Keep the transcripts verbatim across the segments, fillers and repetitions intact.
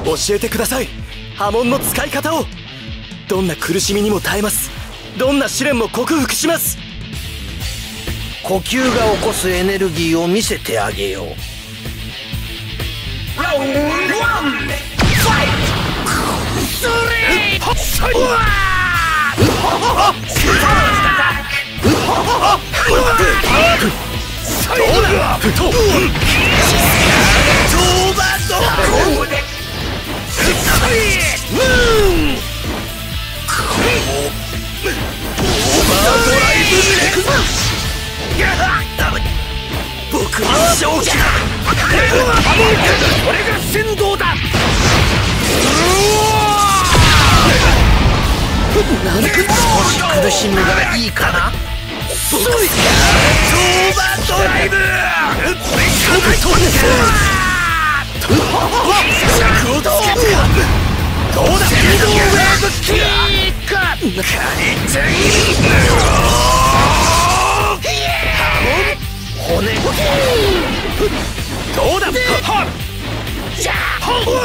教えてください。波紋の使い方を。どんな苦しみにも耐えます。どんな試練も克服します。 呼吸が起こすエネルギーを見せてあげよう。ラウンドワン、ファイト。それうわーどうだふとトーバードライブムーンオーバードライブ僕の正気だ。これが先導だ。なんで少し苦しむがいいかな。僕トーバードライブこれが飛んで尺をつけてどうだ。先導ウェーブキックカリテン骨どうだ。はっじゃあ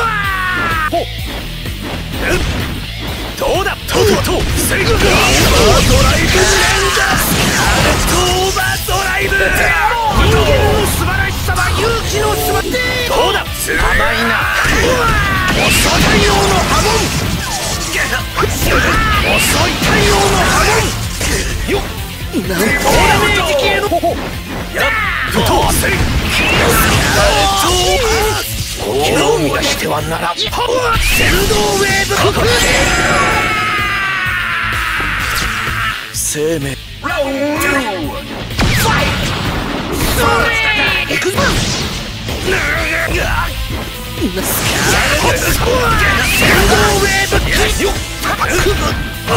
どうだ。トウトウセイクオーバードライブレンジャーストーバードライブ人間の素晴らしさは勇気のすばてどうだ。甘いな。遅い太陽の波紋遅い太陽の波紋よっなんとダメージ系のやっとせい呼吸を生み出してはならん。先導ウェーブ克服生命ラウンドファイト行くぞ。先導ウェーブキックトー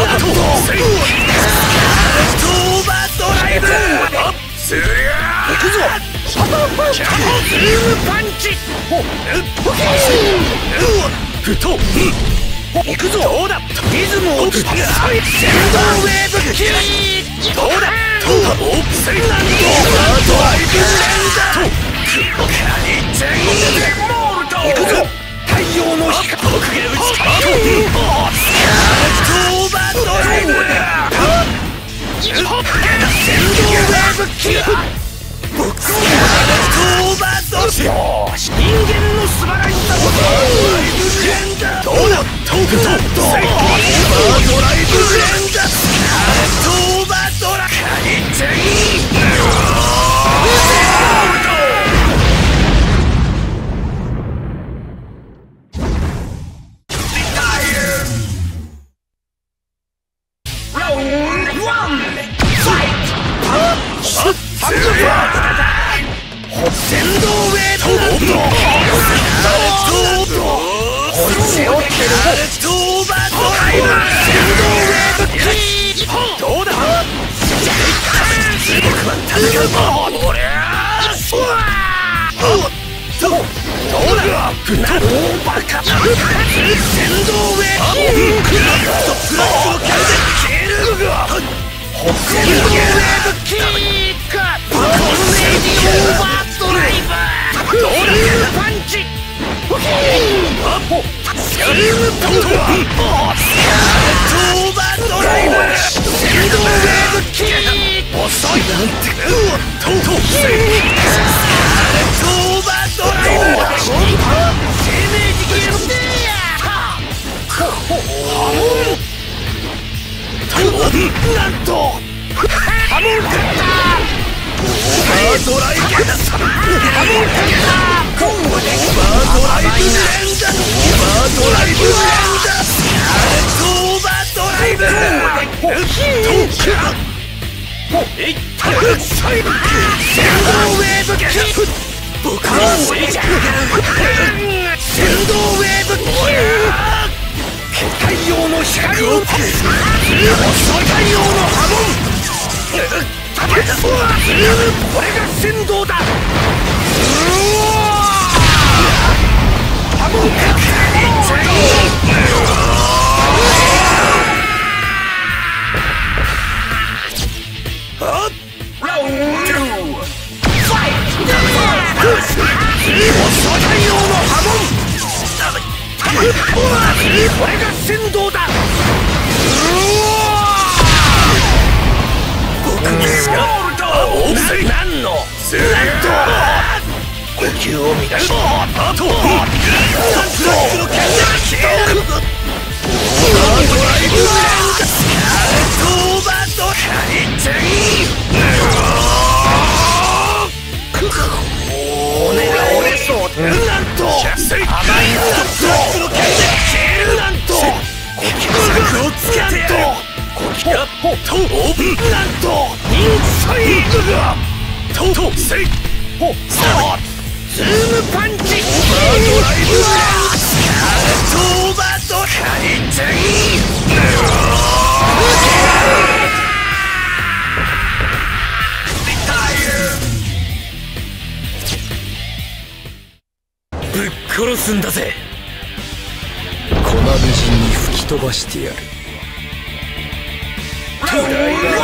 バードライブ行くぞ。ズームパンチふと行くぞ。どうだ。リズムをつかむ。先導ウェーブキックどうだ。トータボーセイナンドーバードライブレンダーカリテンモールド行くぞ。太陽の光僕が打ち返すトーバードライブ先導ウェーブキック僕はトーバードよし人間の素晴らしさをドライブレンダーどうだ。トークトーバードライブレンダートーバードライブカリテンラウンドワンファイト。先導ウェーブ背負ってるトーバードライブ先導ウェーブキーどうだ。僕は戦う俺どうだ。なおバカ先導ウェーブキープラスをキャンセル消える先導ウェーブキークトルネージオーバードライブどうだ。パンチスクリームトーバードライブ先導ウェーブキー遅いなんてトートーバードライブ生命時系のデーヤなんとハモンカッターオーバードライブハモンカッターオーバードライブレンジャーオーバードライブレンジャーオーバードライブえいったくさい先導ウェーブキック僕は正義先導ウェーブキック太陽の光を遅い太陽の波紋これが先導だ。波紋ラウンドファイト遅い太陽の波紋これが先導だ。僕にスコールと何のなんと呼吸を乱す。あとフラッグの剣で消える。オーバードライブレンドスカートオーバード回転。骨が折れそう。なんと甘いフラッグの剣で消える。なんと呼吸策をつけてやる。呼吸やっとなんとインサイドがととせいほさあズームパンチ。オーバードライブスカーレットオーバード回転。ぶっ殺すんだぜ。 粉みじんに吹き飛ばしてやる。 ダイバーダウン。ファイト。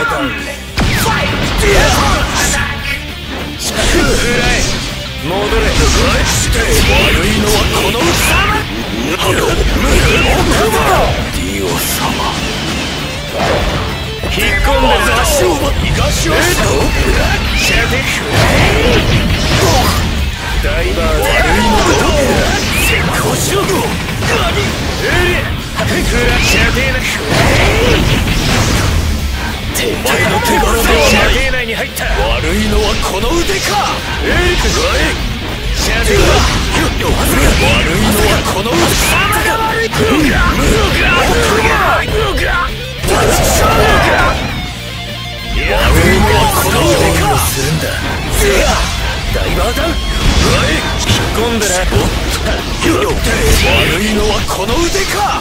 戻れ。悪いのはこの様。ディオ様。引っ込んでる。足を東を射的。ダイバー悪いのは先行しろ。エリアフラ射程な。お前の手柄ではない。射程内に入った。悪いのはこの腕か。エリク射程は悪いのはこの腕。様が悪い。ムガムガムガムガ悪いのはこの腕か。するんだ。ダイバーダウン。引っ込んでな。悪いのはこの腕か。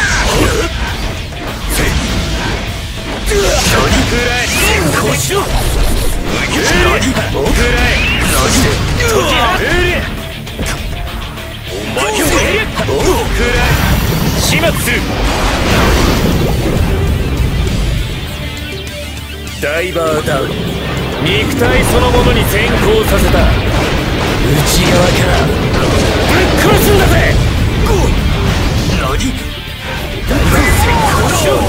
何くらい先行しろ。何くらい何で解き放て。お前よくらい始末する。ダイバーダウン。肉体そのものに先行させた。内側からぶっ殺すんだぜ。何ダイバー先行しろ。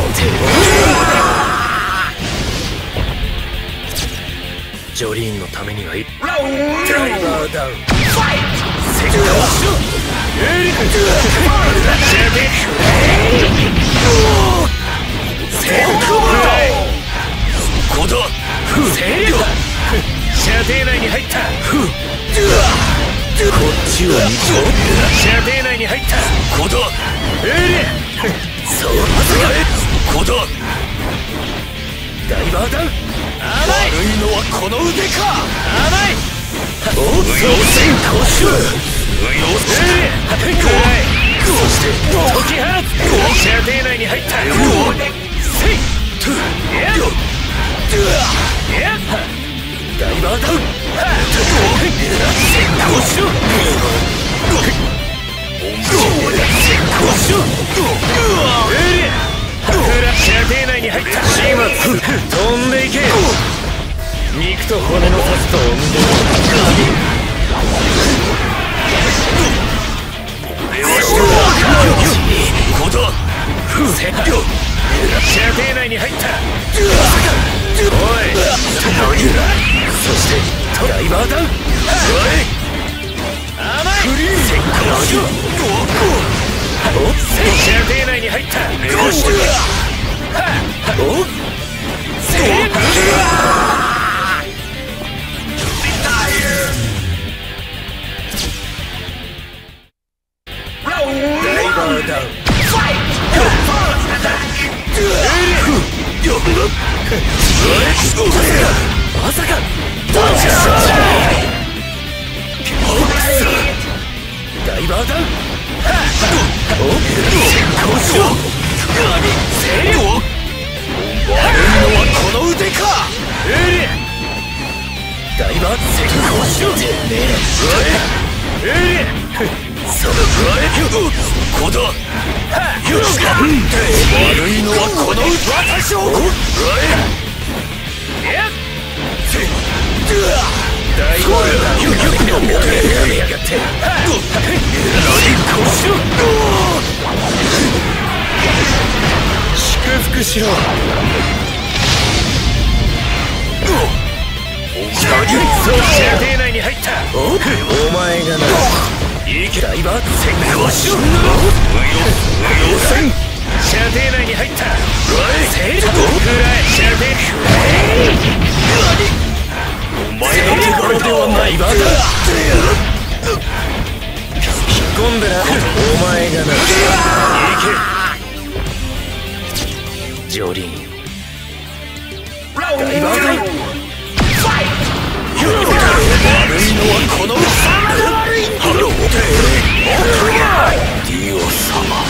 ジョリーンのためにはいい。ダイバーダウン。先行しろ。エリク射程先行だ。ここだ。射程内に入った。こっちを見ろ。射程内に入った。ここだ。エリそうまさかここだ。ダイバーダウン。甘い。悪いのはこの腕か。甘い。おっと先行しろ。うよせ。暗い。そして解き放つ。射程内に入った。せいトゥやっやっダイバーダウン。先行しろ。先行しろ。エリア射程内に入った。始末飛んでいけ。肉と骨の刺すと温度。こだ。射程内に入った。おいそしてダイバーダウン。甘い。先行しろ。射程内に入った。どうしておっせーダイバーダウン。まさかダイバーダウン。先行しろ。せいよ。悪いのはこの腕か。エリダイバー先行しろ。エリそのこだ。悪いのはこの私を。ダイバーダウン。やがって何こうしろ。 手無用線射程内に入った勢力を食らえ射程お前の手柄ではないわ引っ込んでなお前がな行けジョリーンダイバーだ悪いのはこの貴様が悪いんだハローディオ様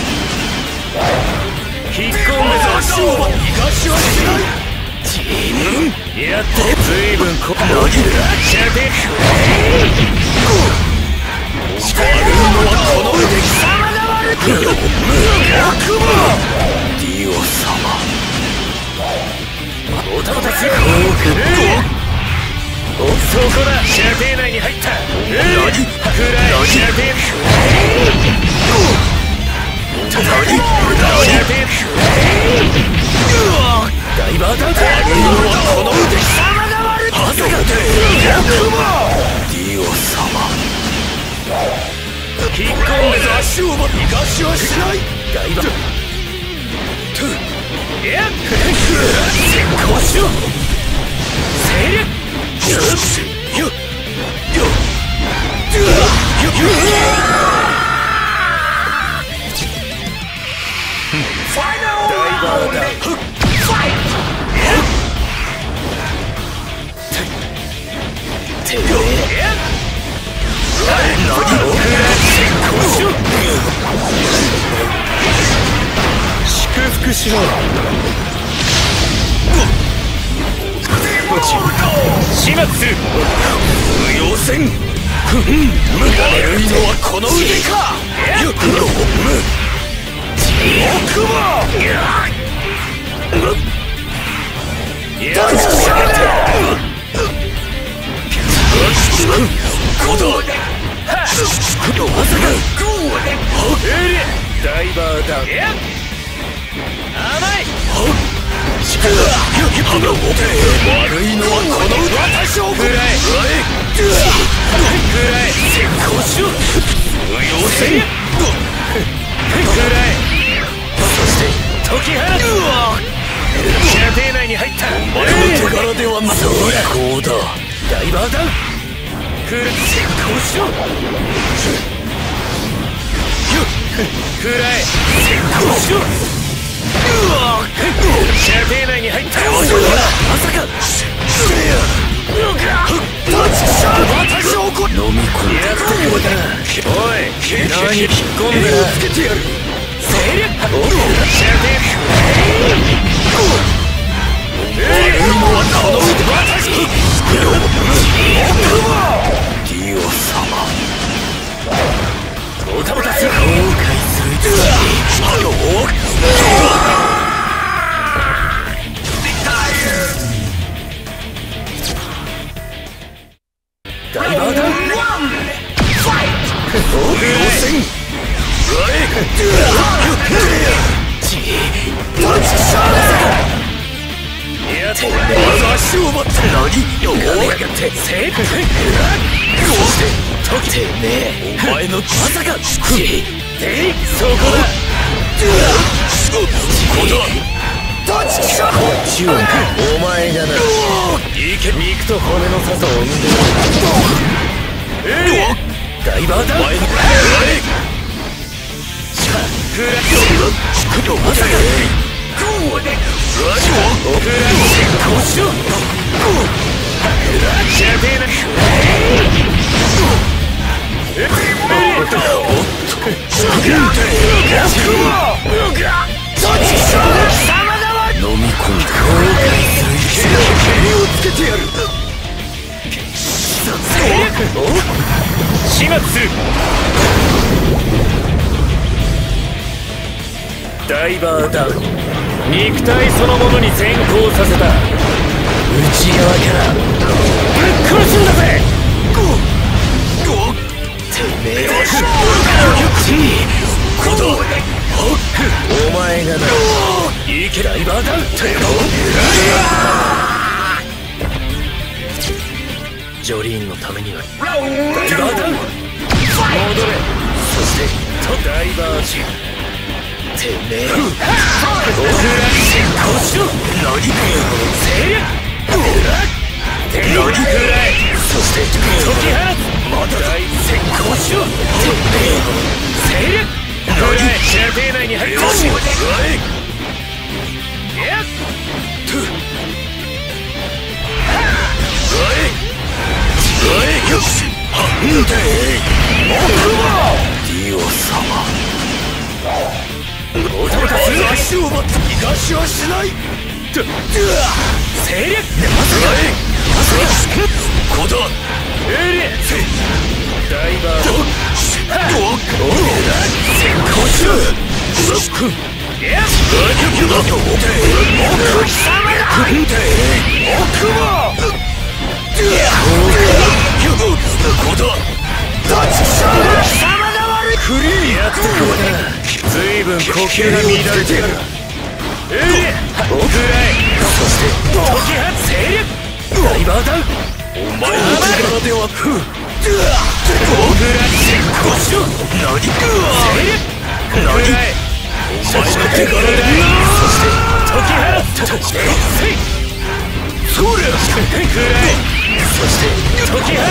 引っ込んで足を逃がしはしないチームやって随分こ何射程悪いのはこの貴様が悪い悪魔ディオ様おたこたちそこだ射程内に入った何くらい射程射程ダイバーだ悪いのはこの腕貴様が悪いまさかディオ様引っ込んで足を逃がしはしないダイバーいや先行しろ精力よしよよよファイナルダイバーだファイてめえ何を先行しろ祝福しろ始末する無用線悪いのはこの腕か奥もダイバーだ甘い悪いのはこの私を食らえ食らえ先行しろ無用線食らえそして解き放つ射程内に入ったお前の手柄ではない最高だダイバーダウン食らえ先行しろ食らえ先行しろ射程内に入ったまさか私をこ飲み込んでやってくれたおい何引っ込んでなつけてやる精力射程悪いのはこの私ディオ様おたぼたす後悔するハローダイバーダウンファイト要線やって足を待って何よかねやがってセーフそして解きてめえお前のまさかでそこだここだこっちをお前がな行け肉と骨の笹を生んでるダイバーだシャクラッまさかオクラ先行しろ射程なおっとおっと飲み込んで後悔する毛をつけてやる始末するダイバーダウン肉体そのものに先行させた内側からぶっ殺すんだぜてめえお前がな行けダイバーダウンジョリーンのためにはダイバーダウン戻れそしてダイバージてめえ極楽戦闘しろ何制約何くらいそして解き放つまだ大先行しろ制約何射程内に入ってほしいよしなんだい奥はディオ様ゴタゴタする足を奪って逃がしはしない制略まさかまさかこだエリアダイバー先行しろいや奥様だ奥はクリーンやってくれな随分呼吸が乱れてやるえいおくらいそして解き放つ勢力ダイバーダウンお前の力ではふうおくらい先行しろ何くわ勢力おくらいお前の力でそして解き放つそりゃくらいそして解き放つ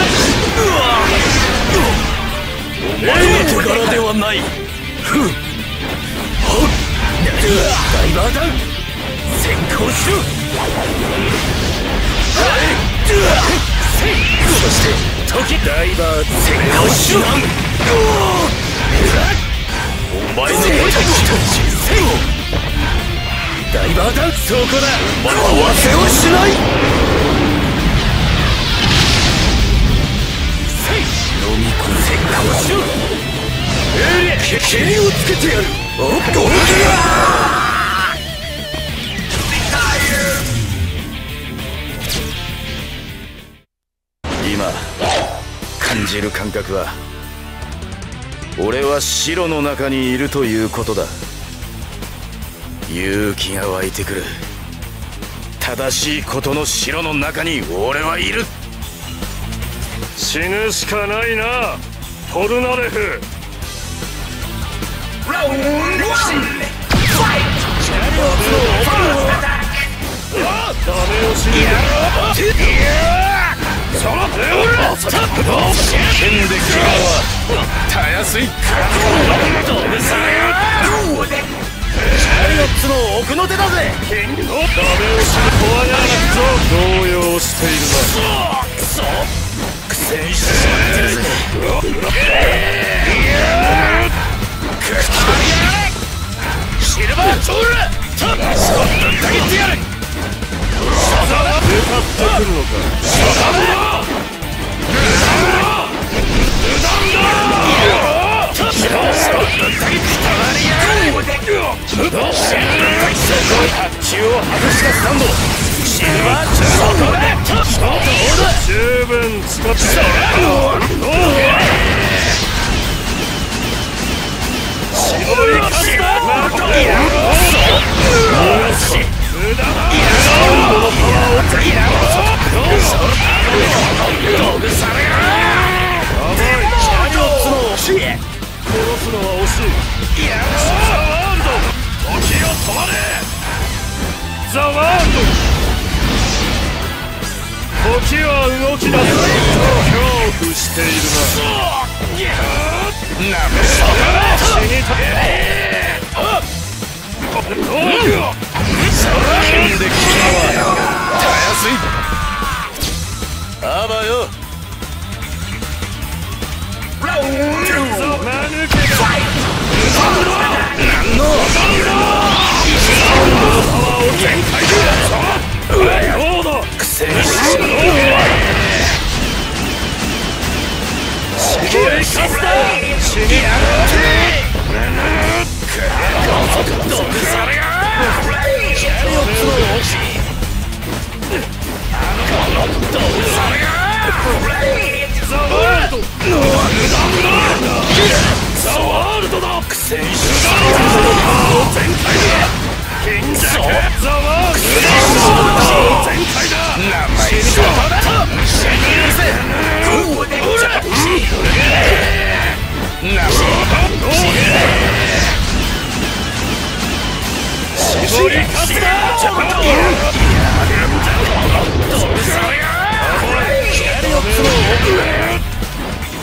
お前の手柄ではないふうダイバーダウン先行しろそして時ダイバー先行しろお前の手柄ダイバーダウンそこだお前は忘れはしない飲み込む先行しろエリア蹴りをつけてやるおっゴール今感じる感覚は俺は城の中にいるということだ勇気が湧いてくる正しいことの城の中に俺はいる死ぬしかないなポルナレフラウンドワンファイトチャリオットのオーバーアタックダメ押しにやろうその手をスタップ剣で切るのはたやすいかドブサよチャリオットの奥の手だぜ剣のダメ押しに怖がらなくぞ動揺しているなくそ苦戦してしまってるぜシルバートールスコットンたぎってやるシャザー向かってくるのかシャザールダンダースコットンたぎってたまりやシルバーたぎそこへ発注を外したスタンドシルバートール十分使って絞りかしたマート逃がし無駄だサウンドのパワーをつぎらどうぐされがやばいチャリオッツの惜しい殺すのは惜しいザ・ワールド時を止まれザ・ワールド時は動き出す恐怖しているななめ死にたえあっ剣で切るのはたやすいあばよラウンドマヌケが何のサウンドのパワーを全開でどうだ苦戦しろ死にかすだ死にやがってどくされがチャリオッツの惜しいどくされがザ・ワールドザ・ワールドだ苦戦しろ全開だ賢者ザ・ワールド全開だ名前にそうだ死にるぜほらほら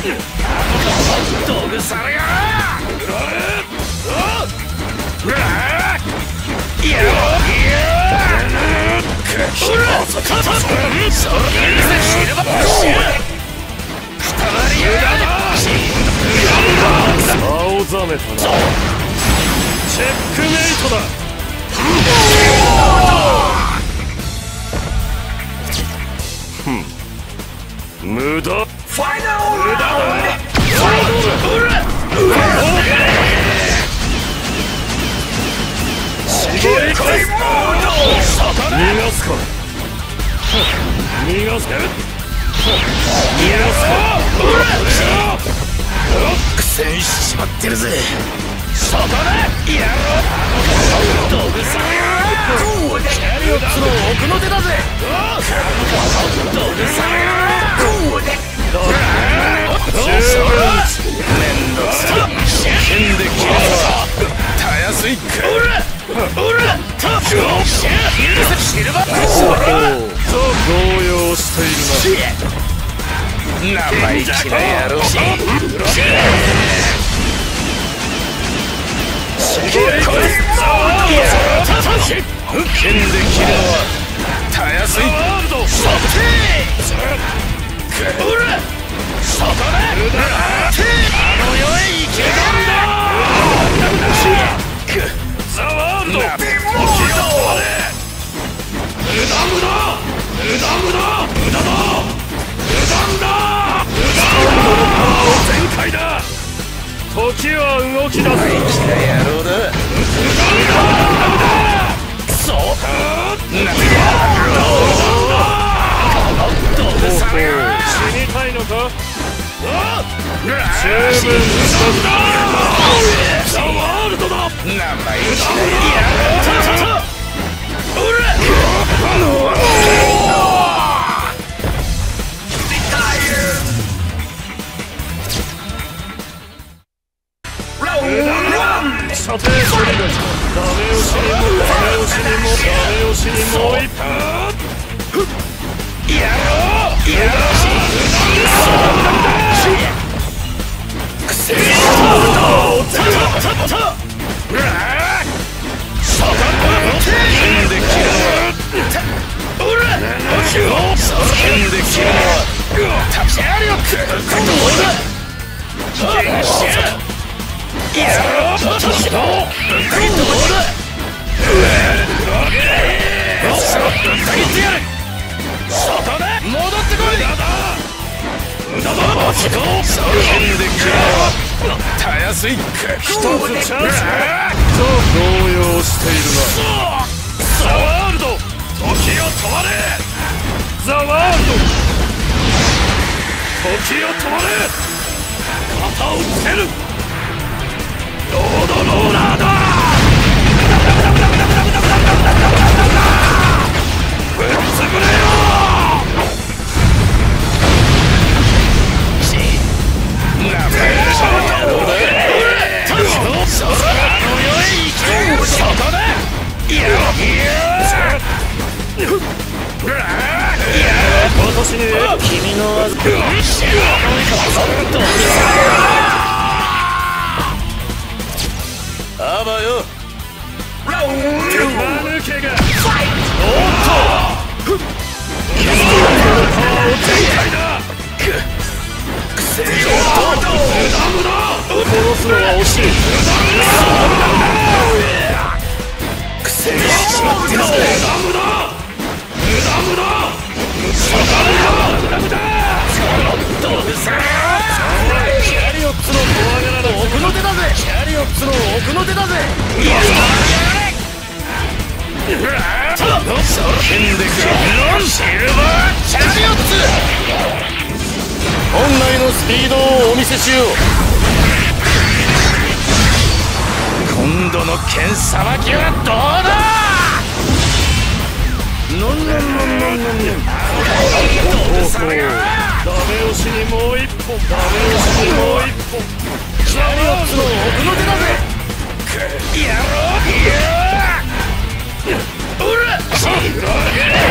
道具されやいや青ざめたな。チェックメイトだ。ふん、無駄。 ファイナル無駄だ。絞り込みモード。 逃がすか。逃がすか。 逃がすか。苦戦しちまってるぜ。そこだ。やろう。道具されよ。キャリオッツの奥の手だぜ。道具されよ。十分めんどくさい。剣で切るのはたやすいか。おらおらとシルバーそう動揺しているな。 生意気な野郎。剣で切るのはたやすい。ほらそこだ。あの世へ行け。ザワールド。無駄無駄無駄無駄無駄だ。無駄だ。無駄全開だ。 時は動き出す。 生意気な野郎だ。くそ。どうされよ。 死にたいのか。 十分だ。 ザワールドだ。生意気な野郎。おら。 さて、それだ。ダメ押しにもダメ押しにもダメ押しにもう一発。 やろう。やろう。くせえ。たやすいか。一つチャンス。 動揺しているな。 ザワールド、時を止まれ。ザワールド、時を止まれ。肩を伏せる。ロードローラーだ。ぶっつぶれよ。なめるぞ野郎だ。そこだ。いや私に君の技あばよ。 間抜けが。 おっと君のパワーを全開だ。くせえ。無駄無駄。 殺すのは惜しい。 くせえしまってるぜ。無駄無駄無駄無駄。どうさ。キャリオッツの奥の手だぜ。キャリオッツの奥の手だぜ。いや剣でシルバーキャリオッツ。本来のスピードをお見せしよう。今度の剣さばきはどうだ。のんのんのんのんのん。 ダメ押しにもう一本。ダメ押しにもう一本。 キャリオッツの奥の手だぜ。やろう。いやおら。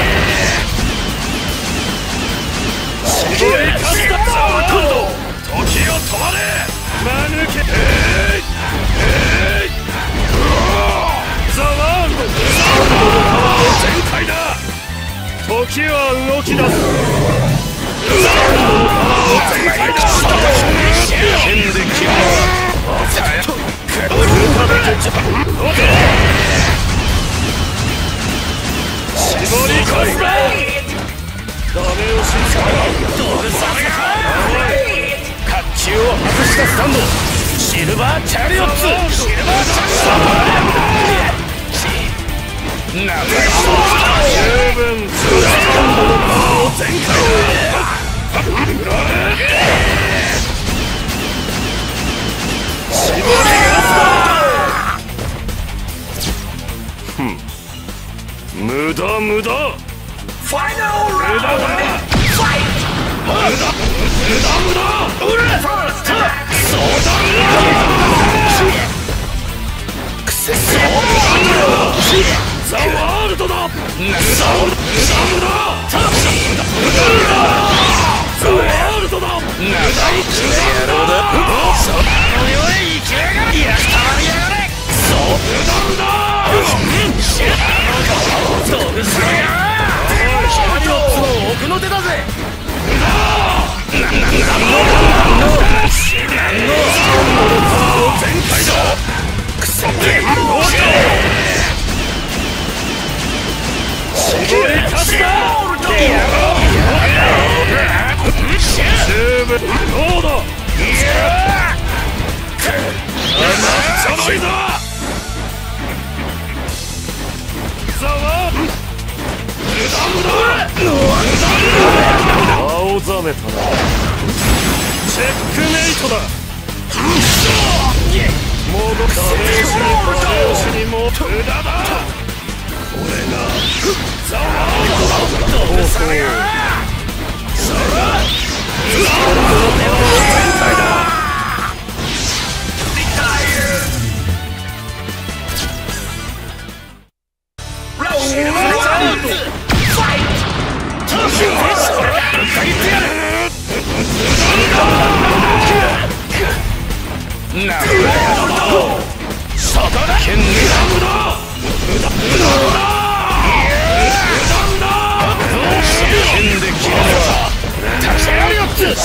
絞りかすだ。今度時したスタンドシルバーチャリオッツシルバーチャリオッツなめ十分スタンドのパワーを全開絞りふん無駄無駄ファイナル無駄だファイト無駄無駄無駄うらそうだクセスザワールドだ無駄無駄無駄ザワールドだ無駄無駄その世へ行きやがれやったまりやがれクソ無駄無駄道具するやシャリオッツの奥の手だぜ無駄なんのなんのなんの全開だクソゲーム絞りかすだ十分どうだいや甘っちょろいぞザワー無駄無駄青ざめたなチェックメイトだ戻ったダメ押しにも無駄だ俺がザワールドだどうそうザワールドの手を全開だシルバーチャリオッツファイトトシュー限ってやるなるほどそこだ剣無駄無駄無駄無駄剣で切るのはタシャリオッツ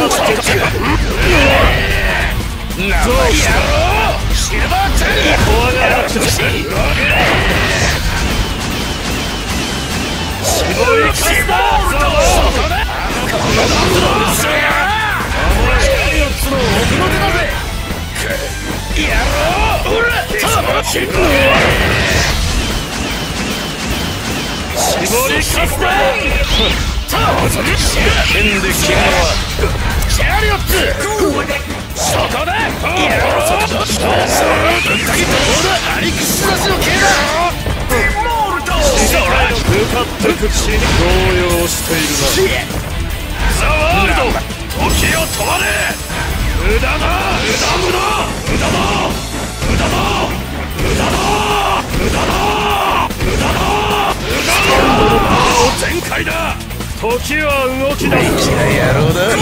なるほどシルバーチャリオッツ怖がらし絞りかすだそこだこのダンスのシャリオッツの奥の手だぜやろうおらっ絞りかすだ剣で切るのはシャリオッツそこだやろうそこぶった切ったどうだアリクスラスの剣だ向かってく口に動揺しているなザワールド時を止まれ無駄だ無駄無駄無駄だ無駄だ無駄だ無駄だ無駄だ無駄だスタンドのパワーを全開だ時は動きだ生きな野郎だ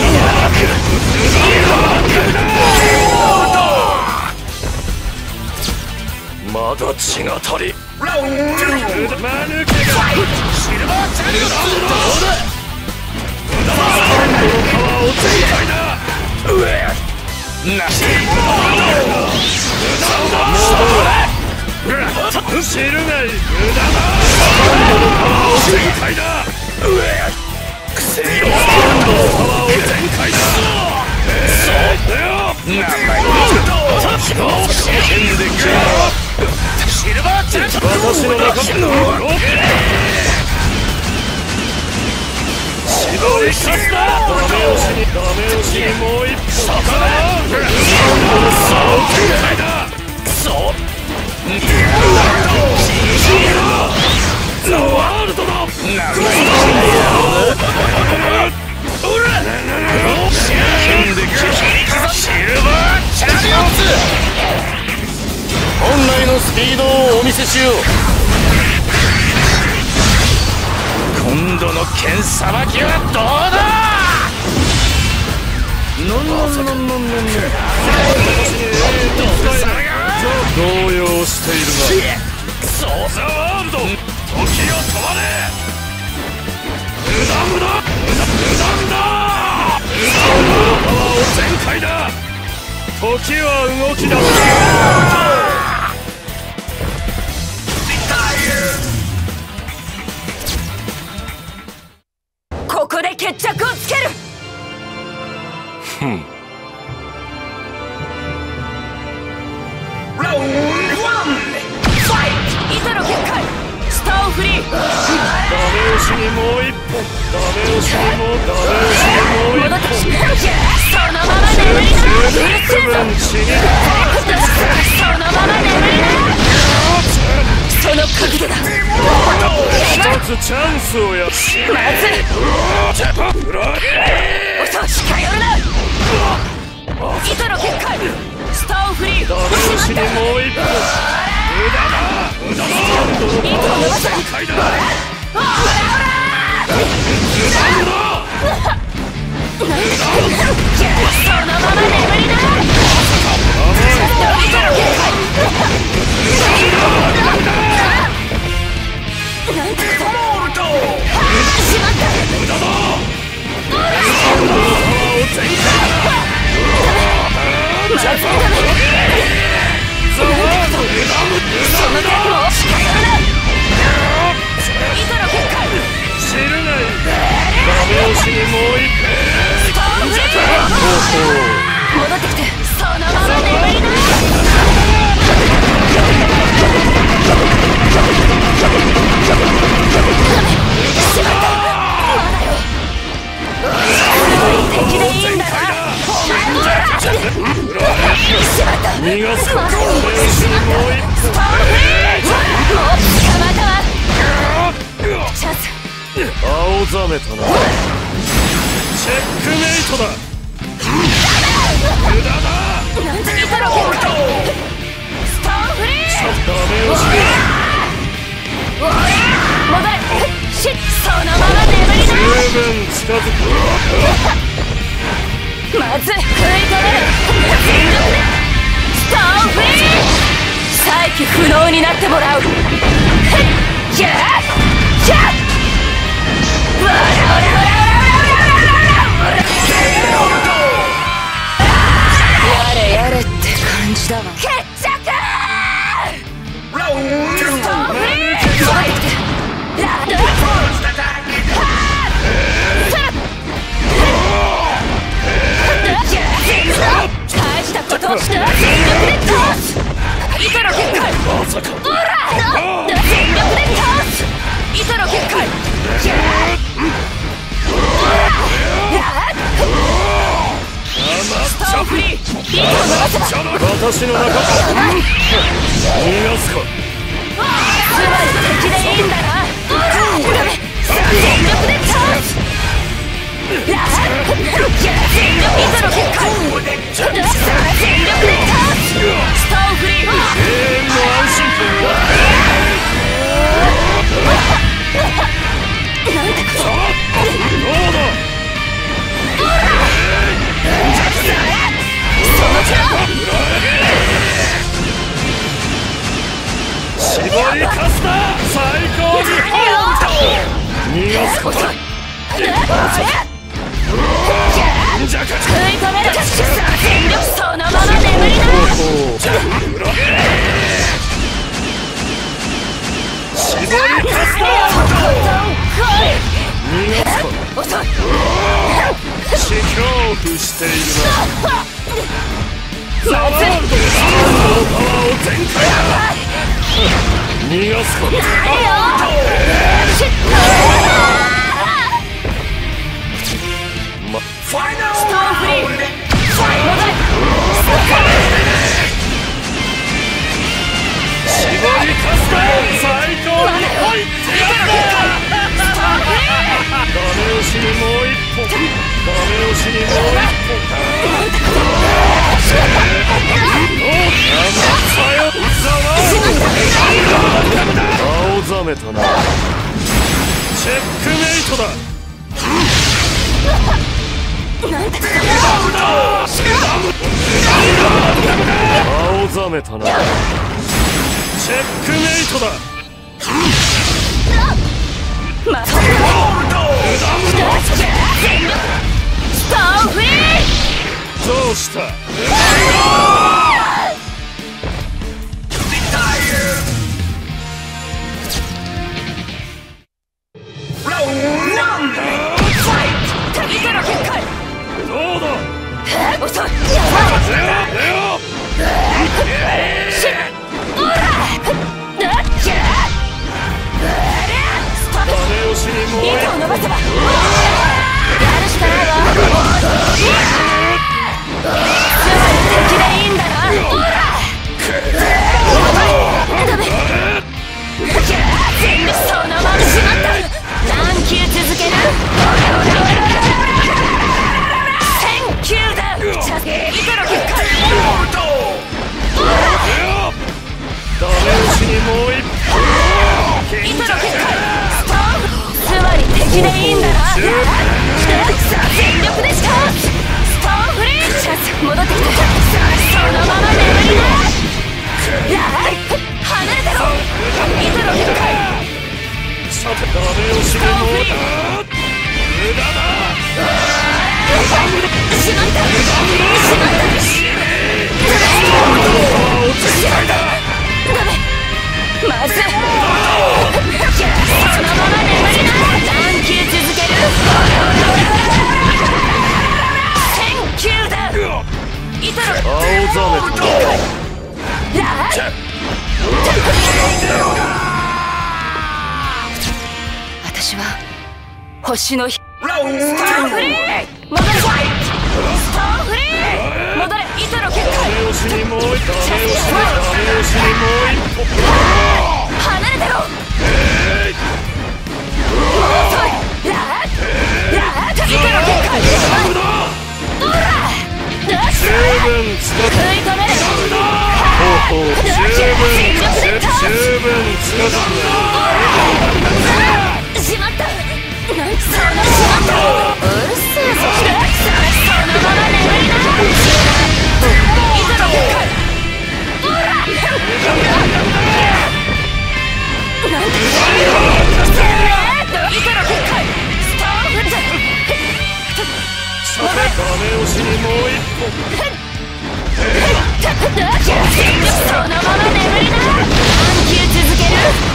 まだ血が足りラウンドマヌケがシルバーチャリオッツどうだ無駄だスタンドのパワーを全開だうえなし無駄だ戻れ知るがい無駄だスタンドのパワーを全開だうえくせよスタンドのパワーを全開だそうだよ名前を剣で切るシルバーチャリオッツ私の中身の絞りかすだダメ押しにダメ押しにもう一歩そこだそう全開だクソザワールドだ名前おら剣で切るシルバーチャリオッツ本来のスピードをお見せしよう今度の剣さばきはどうだノンノンノンノンノンノン動揺しているなクソザワールド時を止まれ無駄無駄無駄無駄無駄パワーを全開だ時は動きだここで決着をつける。 ふんンフリー。 ダメ押しにもう一本。ダメ押しにもダメ押しにもう一戻って本。 きて。そのまま眠りな。うるせえぞ。 死にそのまま眠りな。その覚悟だ。 一つチャンスをやっまずい。遅しかよるな。糸の結界ストーンフリー。 ダメ押しにもう一本。無駄だ無駄だ糸を伸ばせ。 回だほらほら。そのまま眠りな。糸の結界。なんてこと。しまった。 無駄だまずいダメ。その手もしかよるな。糸の結界知るがいい。ダメ押しにもう一ストーンフリー。戻ってきて。そのまま眠りな。しまった。まだよ。敵でいいんだな。お前もしまった。 逃がすか。 まだよ。 ダメ押しにもう一本。 ストーンフリー。もう捕まったわ。チャンス。 青ざめたな。チェックメイトだ。無駄だ。 なんて糸の結界ストーンフリー。 ダメ押し戻れ。しそのまま眠りな。 十分近づく。 まずい食い止める。全力でストーンフリー。再起不能になってもらう。ギャーギャー。わらわらわらわらわらわらわら。やれやれって感じだわ。決着。ストーンフリー。戻ってきて。ラド大したことをした。全力で倒す。糸の結界ほら全力で倒す。糸の結界ストーンフリー。糸を伸ばせば私の中か。逃がすか。 つまり敵でいいんだな。ダメ。全力で倒す。全力糸の結界全力で倒す。ストーンフリー。 永遠の安心感はなんてこと。 どうだ。 その手を絞りかすだ。最高に逃がすこと。 食い止める。全力そのまま眠りな。 絞りかすだ。逃がすこと。 遅い。 死恐怖しているな。 まずい。 パワーを全開だ。逃がすこと。 誰よ。シュッストーンフリー。戻れ。 絞りかすだ。最高に入ってやる。ダメ押しにもう一本。ダメ押しにもう一本。さよ青ざめたな。チェックメイトだ。 なんてこと。 青ざめたな。チェックメイトだ。 まずい。ストーンフリー。 どうした。 糸の結界どうだ。 遅い。シッ。オラ。だっちゃ。 糸の結界ダメ押しにもう一歩糸の結界ストーンつまり敵でいいんだな全力でしかストーンフリーチャンス戻ってきたそのまま眠りな離れてろ糸の結界さてダメ押しにもう一歩無駄だしまったしまったしまったダメまずいそのまま眠りな何球続ける千球だ糸の青ざめた私は星の日ストーンフリー戻れストーンフリー戻れ糸の結界ダメ押しにもう一歩ダメ押しにダメ押しにもう一歩離れてろもう遅いラーラー糸の結界ほら十分使っ食い止める方法十分十分使っしまったそのしまったうるせえぞそのまま眠りな糸の結界ほらなんて糸の結界ストーンフルさてダメ押しにもう一歩そのまま眠りな何球続ける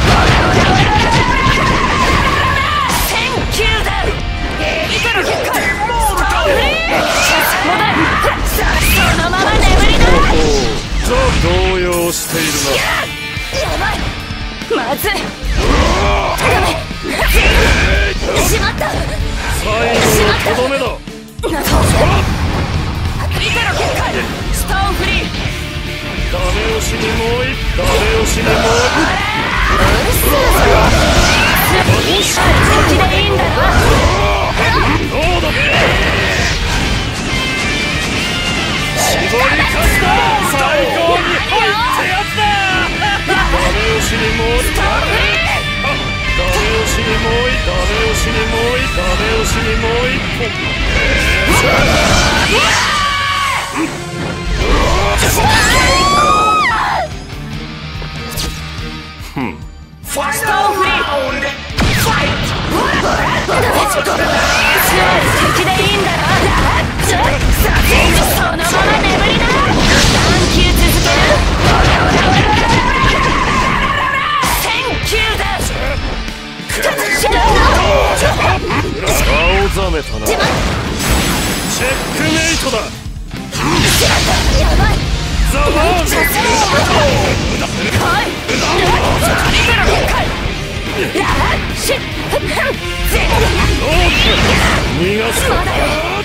千球だ糸の結界ストーンフリー戻れそのまま眠りな動揺しているやばいまずいダメしまった最後のとどめだ糸の結界ストーンフリーダメ押しにもう一歩ダメ押しにもううるせえぞ敵でいいんだなどうだ絞りかすだ最高に入ってやつだダメ押しにもう一歩ダメ押しにもう一歩ダメ押しにもう一歩ダメ押しにもう一歩ストーンフリーファイト敵でいいんだなそのまま眠りな何球続ける千球だ青ざめたなチェックメイトだやばいザバーン来い糸の結界シッ逃がすまだよ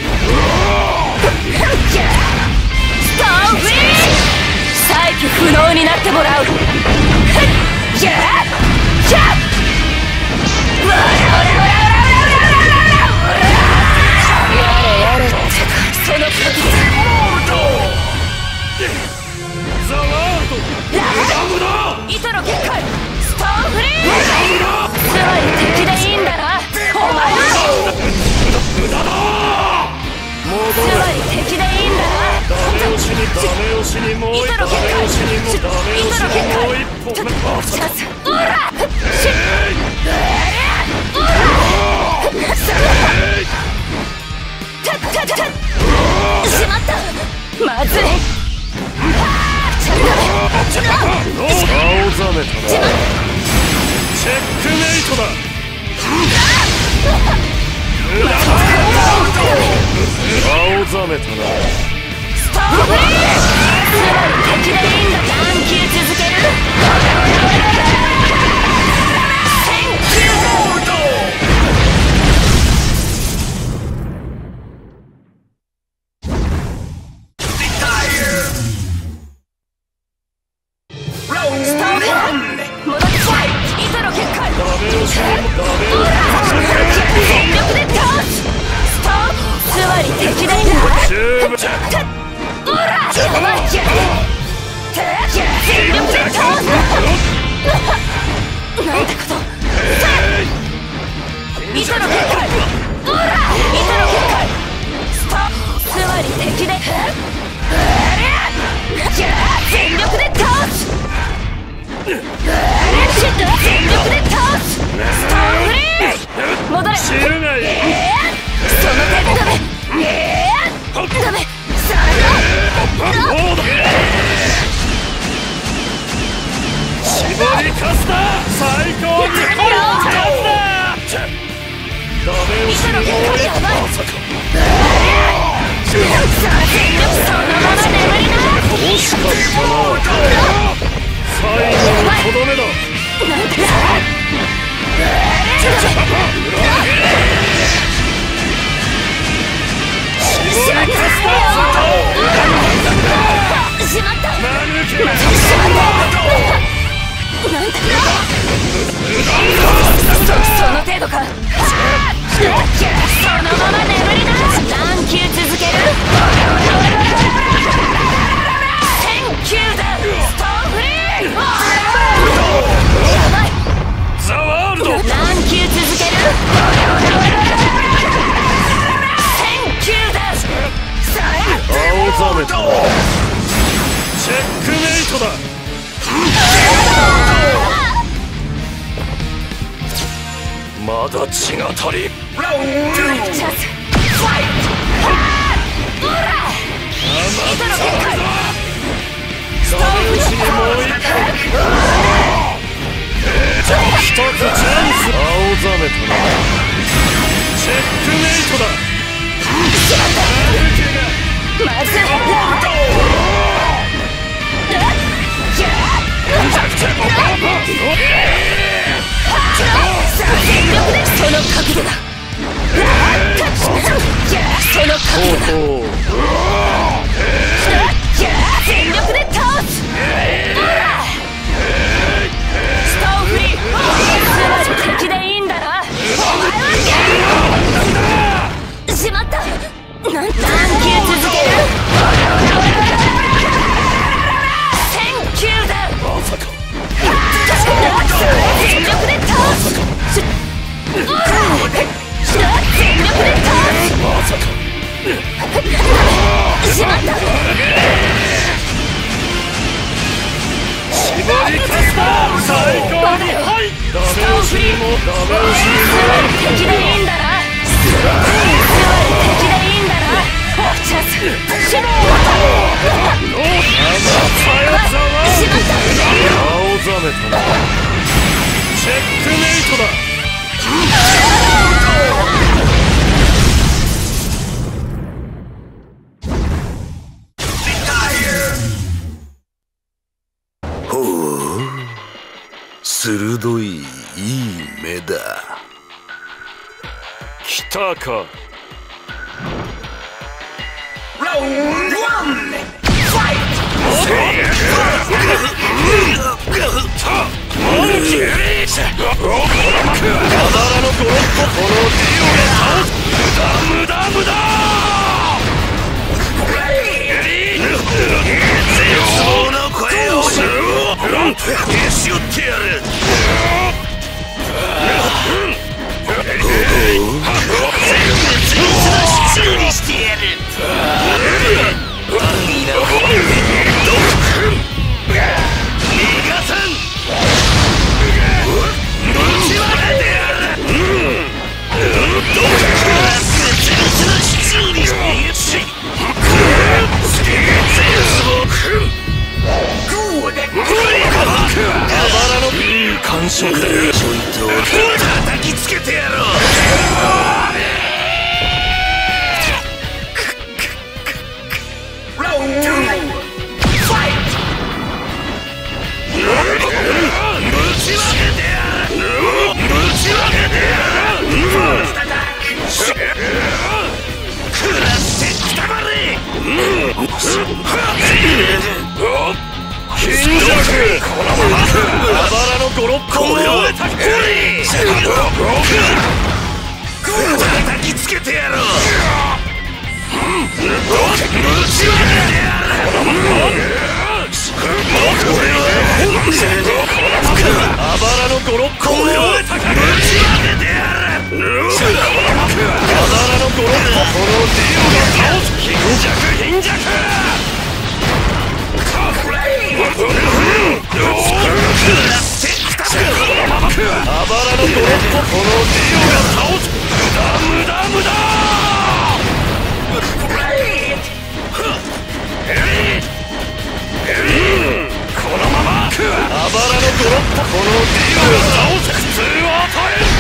ストーンフリー再起不能になってもらうやっキャッわらわらわらわらわらわらわらやれやれってその時ザワールド無駄無駄糸の結界ストーンフリーつまり敵でいいんだなお前は無駄だつまり敵でいいんだなダメ押しにダメ押しにもう一歩ダメ押しにもダメ押しにもう一歩チャンスオラシッオラたたたしまったまずい青ざめたなチェックメイトだ青ざめたなストーンフリーつまり敵でいいんだ何球続ける千球だストーンフリー戻ってきた糸の結界ダメ押しにもダメオラ全力で倒すストーンつまり敵でいいんだ十分オラ全力で倒す。なんてこと。糸の結界。ほら、糸の結界。ストップ。つまり敵で全力で倒す。全力で倒す。ストーンフリー。戻れ。 知るがいい。 その程度ダメ。ダメ。さあどうだ。絞りかすだ。最高に勝つだ。ダメ押しにも俺まさか。さあ全力そのまま眠りな。 惜しかったな。最後のとどめだ。 なんて絞りかすだ。 しまった。 間抜けな。 しまった。なんだその程度か。そのまま眠りな。何球続ける。せん球だ。ストーンフリー。やばい。 ザワールド。 何球続ける。せん球だ。さあ青ざめた。チェックメイトだ。まだ血が足りん。 チャンス。ファイト。ほら。糸の結界。ストーンフリー。 一つチャンス。青ざめたな。チェックメイトだ。 まずい。全力でその角度だ。その角度だ。全力で倒す。ストーンフリー。つまり敵でいいんだな。しまった。何球続ける。せん球だ。 まさか。 全力で倒す。全力で倒す。 まさか。 しまった。 絞りかすだ。最高に入っストーンフリー。 ダメ押しにつまり敵でいいんだな。つまり敵でいいんだな。チャンス。しまった。しまった。 青ざめたな。チェックメイトだ。 ほう、鋭いいい目だ。 来たか。 ラウンドワン。ファイト。 無駄無駄。 絶望の声をへし折ってやる。全部にしてやる。皆をどく逃がさん。ぶちまけてやる。どく絶滅の支柱にしてやる。いい感触だ。ちょいと叩きつけてやろう。ラウンドファイト。ぶちまけてやる。ぶちまけてやる。ファーストアタック。食らってきたまれ。 貧弱。このままあばらの五六本を折れたっ叩きつけてやろう。ぶちまけてやる。 バラのドロップ、このディオが倒せ、苦痛を与える。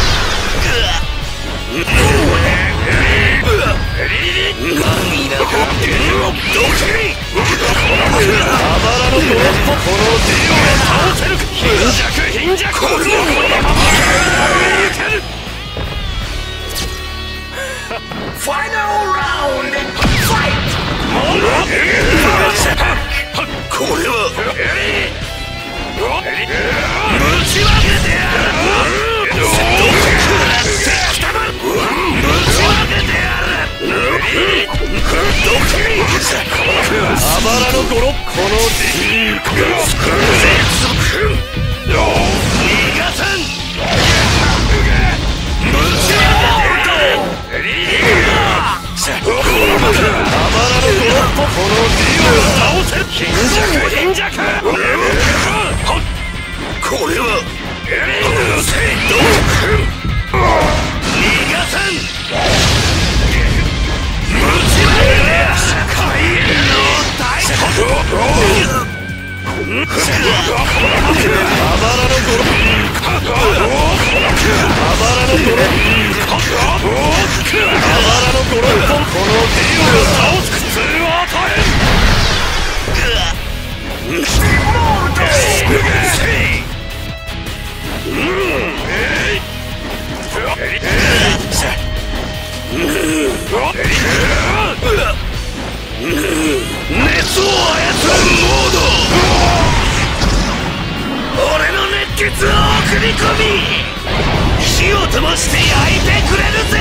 何なかドキリババラのドロップ、このディオが倒せる。貧弱貧弱、このこのままいける。ファイナルラウンドファイト。これはぶちまけてやる。ぶちまけてやる。あばらのゴロ、このディークが絶君逃がさん。ぶちまけてやる。あばらのゴロッポ、このディオを倒せ。貧弱貧弱、これはエレンのせい。ドク君逃がさん。ぶちまけてやる。海縁の大国。あばらのゴロッポ、あばらのゴロッポ、あばらのゴロッポ、このディオを倒す。苦痛を与える。熱を操るモード。俺の熱血を送り込み、火を灯して焼いてくれるぜ。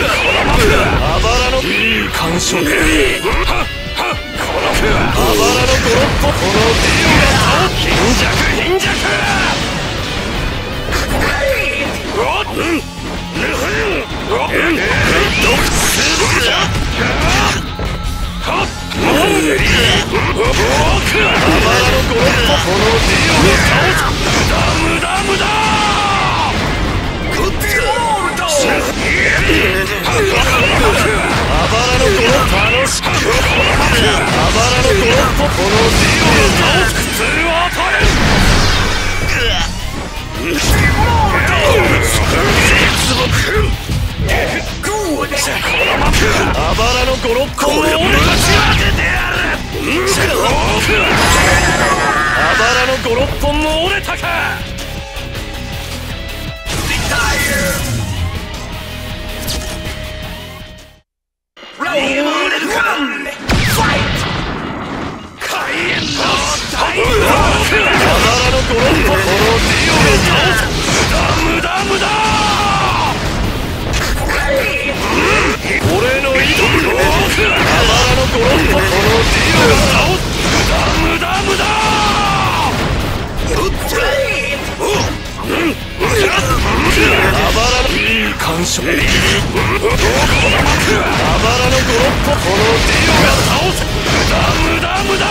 感触。あばらのゴロッポ、このディオが倒貧弱貧弱。おっうんぬふんおっうんどくするじゃはっもうえりおくあばらのゴロッポ、このディオが倒す。無駄無駄無駄。グッディモールドあばらのゴロッポ楽しくあばらのゴロッポ、このディオが倒す。苦痛を与える。グッディモールドあばらのゴロッポも俺が仕分けてやる。あばらのゴロッポも折れたか。ラウンドワンファイト。開演の大あばらのゴロッポ、このディオが倒す。無駄無駄無駄。俺の糸あばらのゴロッポ、このディオが倒す。無駄無駄無駄。あばらのいい感触。あばらのゴロッポ、このディオが倒す。無駄無駄無駄。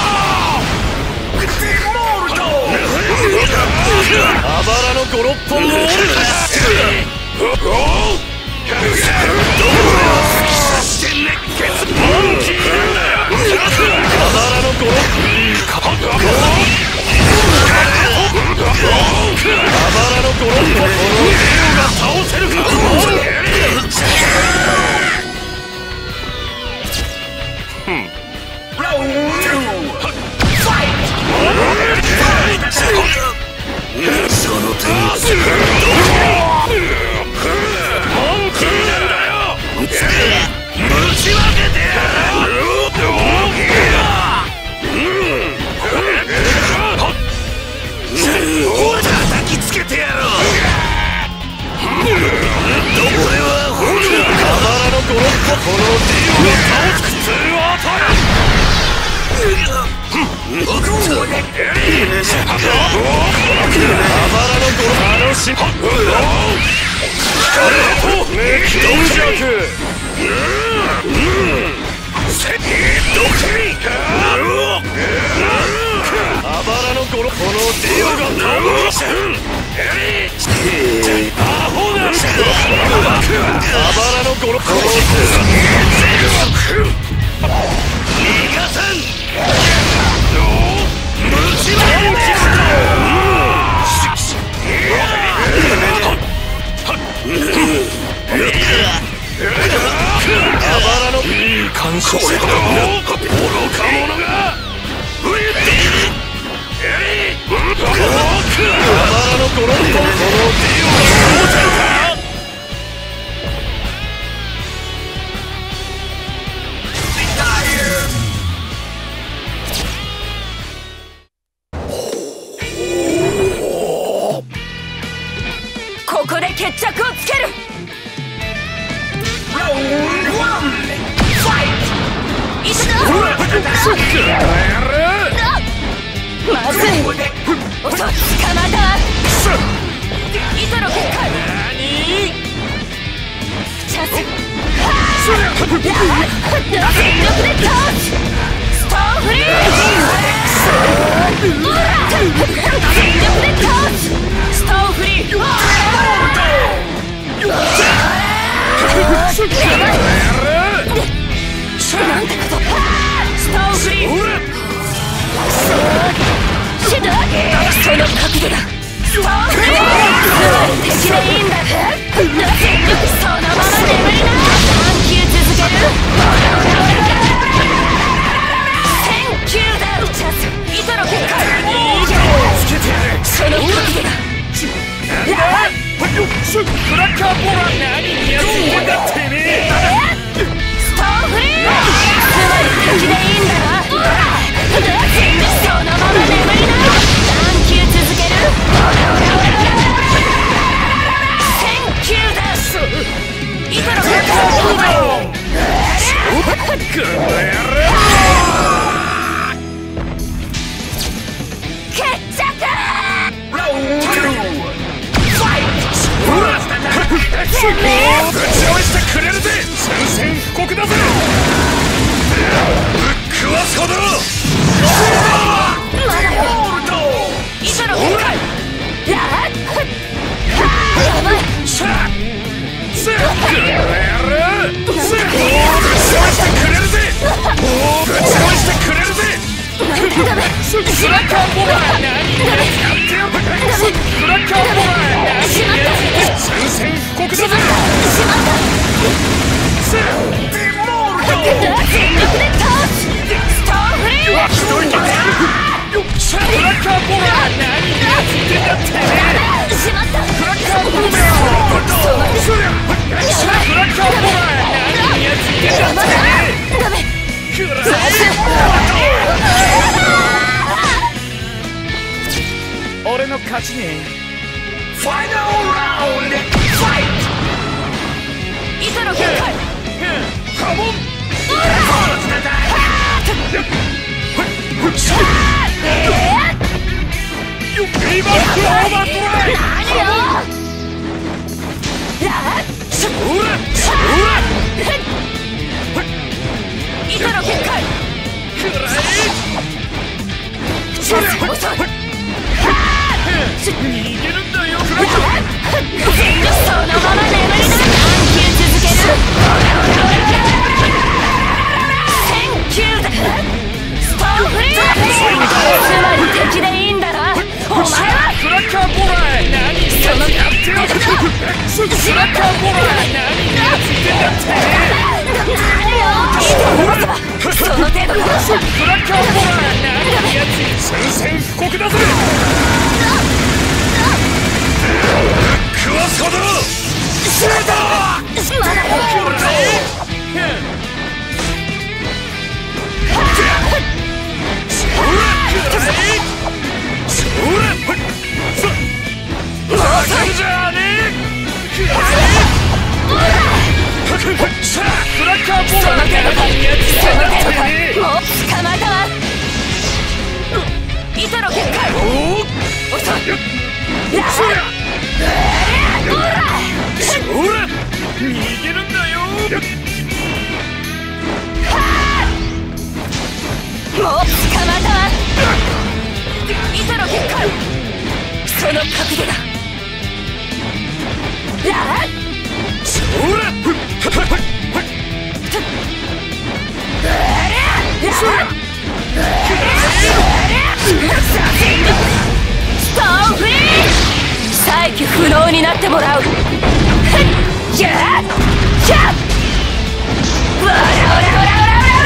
あばらのゴロッポも折れた。あばらのゴロッポいいか。あばらのゴロッポ、このディオが倒せるか。ラウンドツーファイト。その手につくモンキーなんだよ。ぶち分けてやる。叩きつけてやろう。これはあばらのゴロッポ、このディオが倒す。苦痛を与える。あばらのゴロッポ楽しみ。金弱あばらのゴロッポ、このディオが倒す。アホなあばらのゴロッポ、この逃がさん。ぶちまけてやあばらのいい感触。愚か者があばらのゴロッポ、このディオが倒せるか。 ここで決着をつける。ラウンドワンファイト。いただまずい。おそ捕まった。糸の結界。チャンス。全力で倒す。ストーンフリー。全力で倒す。ストーンフリー。なんてこと。ストーンフリー。シュドその角度だ。ストーンフリー。敵でいいんだ。全力そのまま眠りな。何球続ける。センキューだ。チャンス。糸の結果。その角度だ。 クラッカーボーラー何にやってんだってね。 ストーンフリー。つまり敵でいいんだな。全力そのまま眠りな。何球続ける。センキューだ。糸の結果。この野郎。 ダメクラッカーボーラー何やってよクラッカーボーラー何しまった宣戦布告だぜしまったデモールド全力で倒すストーンフリー一人だぜクラッカーボーラー何やってんだってしまったクラッカーボーラーそりゃクラッカーボーラー何やってんだってダメクラッカー俺の勝ちねファイナルラウンドファイイタロ結界トカモンリバースオーバードライ何よそらそイタロ結界らくらえチャンス遅い逃げるんだよクラッカーそのまま眠りな探求続けるセンキューだストーンフリーつまり敵でいいんだなお前はクラッカーボーラー何そのやってよクラッカーボーラー何やってんだって何よいいと思うぞその程度だクラッカーボーラー何やって宣戦布告だぜクワソドシュートまだよじゃねえクラッカーボーラー何やってんだってもう捕まえたわイタロ結界遅いやそりゃほら逃げるんだよもう捕まえたわイタロ結界その角度だやそらストーンフリー再起不能になってもらうやっやっわらわらわらわらわら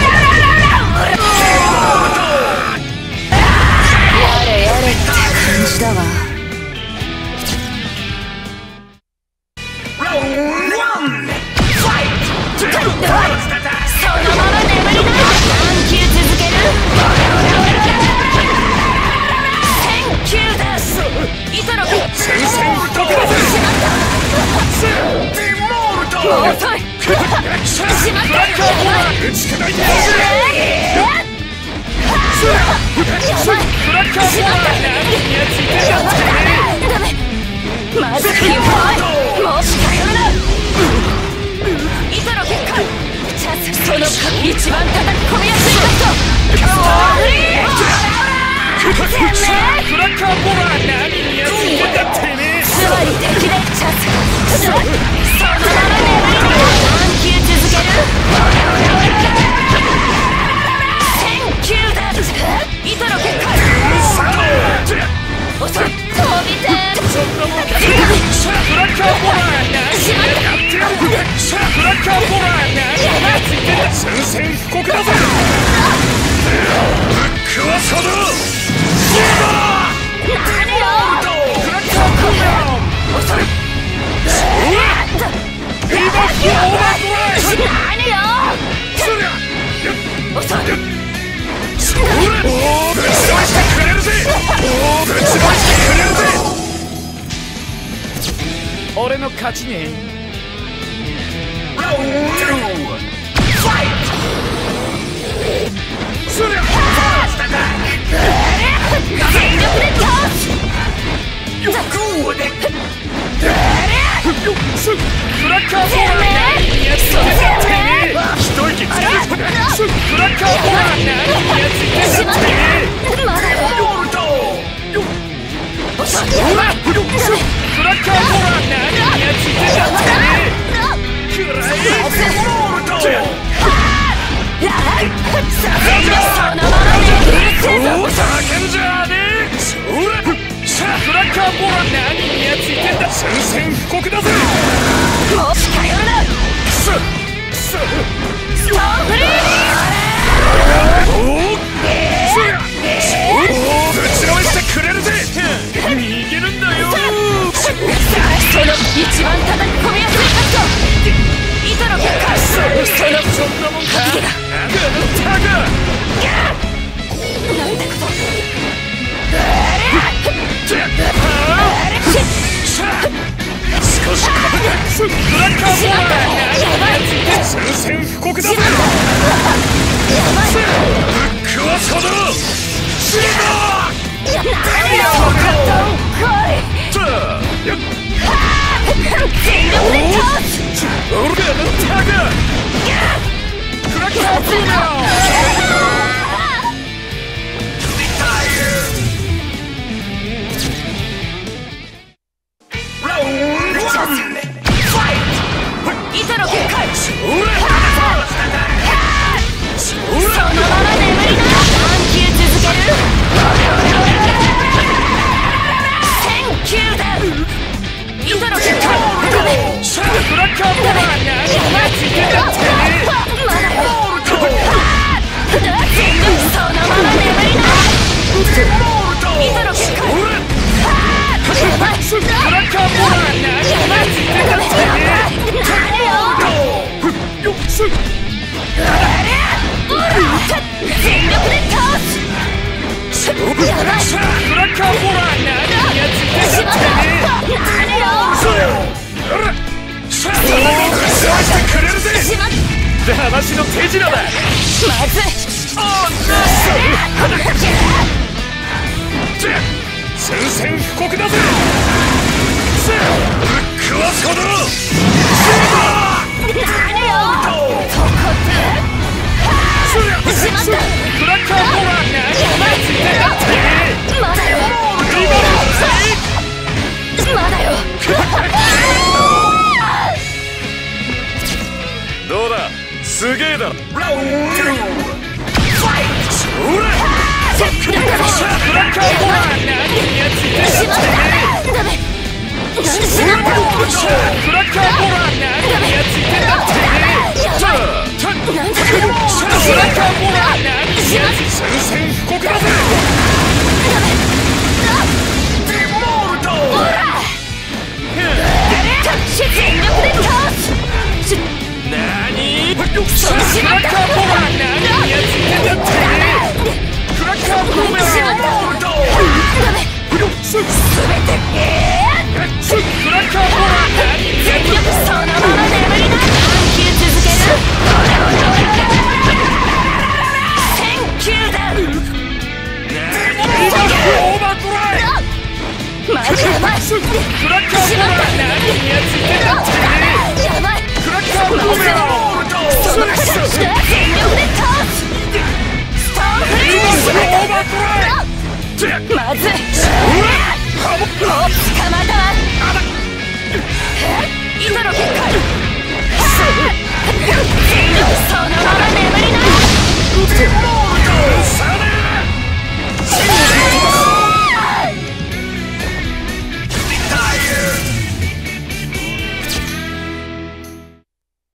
やれやれって感じだわそのまま眠りな探求続けるセンキューだイトロキ宣戦布告だぜデモールドもう遅いしまったクラッカーボーラー打ち砕いてやばいクラッカーボーラー何やついてんだってダメまずいよもう近寄るなイトロ結界チャンスその一番叩き込みやすいカットストーンフリークラッカーボーラー何やついてんだってねつまり敵でチャンスそのまま眠りな探求続けるセンキューだイトロ結界遅い飛びてそんなもんかクラッカーボーラー何やってやるクラッカーボーラー何やついてんだ宣戦布告だぜぶっ壊そうだ何よクラッカーボーラー遅いリバースオーバードライ何よそりゃ遅いそれぶち壊してくれるぜぶち壊してくれるぜ俺の勝ちねラウンドファイトそりゃ全力で倒すよっグーでよっすクラッカーボーラー何やついてんだってね一息つけクラッカーボーラー何やついてんだってねまだよヨルトよっ遅いクラッカーボーラー何やついてんだってねくらえヨルトそのままで許せぞしまったやばい宣戦布告だぜ。 やばいぶっ壊すほどの死ぬぞ。 何よ来いさあやっ全力で倒す俺がタガクラッカーブーメランイタロ結界そのまま眠りな探求続けるセンキューだイタロ結界ダメシャークラッカーブーメランがやついてたってまだよ全力そのまま眠りなイタロ結界やばいクラッカーブーメランがやばいやついてたって何よよっしゃ全力で倒すやばいシャークラッカーブーメランがやついてしまったたって何よシャークラッカーぶっ壊してくれるぜ。 しまった話の手品だ。 まずい宣戦布告だぜ。ぶっ壊すほど何よそこってしまったクラッカーボーラーがやばいついてたってまだよまだよどうだすげえだろ。 クラッカーボーラーがついてたしまったダメなんでしまったクラッカーボーラーがついてたってやばいなんでクラッカーボーラーがしまった宣戦布告だぜ。 全力で倒すなにクラッカーボーラーがしまったやついてたってクラッカーボーラーしまったダメ全てクラッカーボーラーが全力そのまま眠りな探求続けるセンキューだオーバードライマジやばいクラッカーボーラーがやついてたってやばいクラッカーボーラーその全力で倒すストーンフリーズオーバードライまずいもう捕まったわ